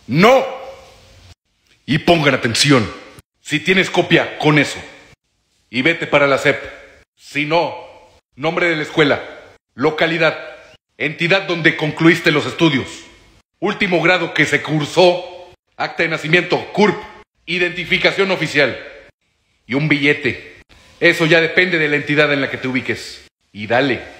No. Y pongan atención. Si tienes copia, con eso. Y vete para la SEP. Si no, nombre de la escuela, localidad, entidad donde concluiste los estudios, último grado que se cursó, acta de nacimiento, CURP, identificación oficial y un billete. Eso ya depende de la entidad en la que te ubiques. Y dale.